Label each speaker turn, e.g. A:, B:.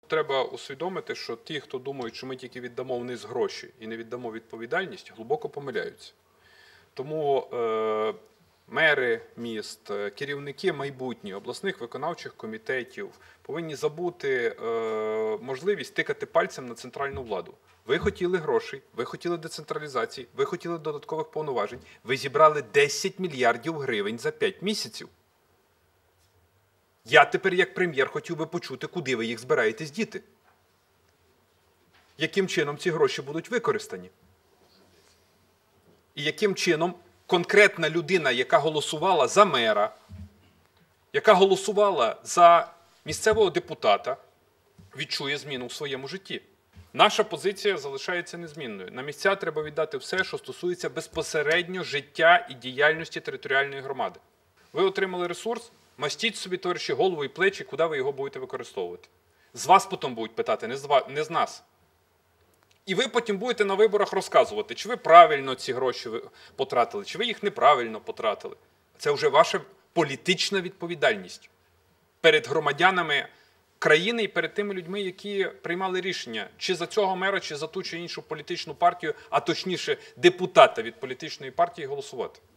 A: Треба усвідомити, що ті, хто думають, що ми тільки віддамо вниз гроші і не віддамо відповідальність, глибоко помиляються. Тому мери міст, керівники майбутні обласних виконавчих комітетів повинні забути можливість тикати пальцем на центральну владу. Ви хотіли грошей, ви хотіли децентралізації, ви хотіли додаткових повноважень, ви зібрали 10 мільярдів гривень за 5 місяців. Я тепер, як прем'єр, хотів би почути, куди ви їх збираєтесь діти. Яким чином ці гроші будуть використані? І яким чином конкретна людина, яка голосувала за мера, яка голосувала за місцевого депутата, відчує зміну в своєму житті? Наша позиція залишається незмінною. На місця треба віддати все, що стосується безпосередньо життя і діяльності територіальної громади. Ви отримали ресурс, мастіть собі, товариші, голову і плечі, куди ви його будете використовувати. З вас потім будуть питати, не з нас. І ви потім будете на виборах розказувати, чи ви правильно ці гроші потратили, чи ви їх неправильно потратили. Це вже ваша політична відповідальність перед громадянами країни і перед тими людьми, які приймали рішення, чи за цього мера, чи за ту чи іншу політичну партію, а точніше депутата від політичної партії голосувати.